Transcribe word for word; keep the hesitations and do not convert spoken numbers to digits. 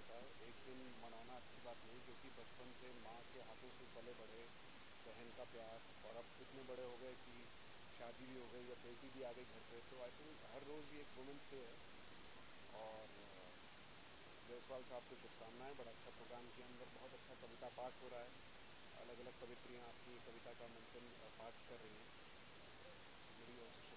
होता है, एक दिन मनाना अच्छी बात नहीं, क्योंकि बचपन से माँ के हाथों से पले बड़े, बहन का प्यार, और अब इतने बड़े हो गए कि शादी भी हो गई, या बेटी भी आ गई घर पे, तो आई थिंक हर रोज़ ही एक वुमेंस डे है। और अ, जायसवाल साहब को शुभकामनाएं, बड़ा अच्छा प्रोग्राम के अंदर बहुत अच्छा कविता पाठ हो रहा है, अलग अलग कवित्रियाँ आपकी कविता का मंचन अ, पाठ कर रही हैं, तो मेरी ओर से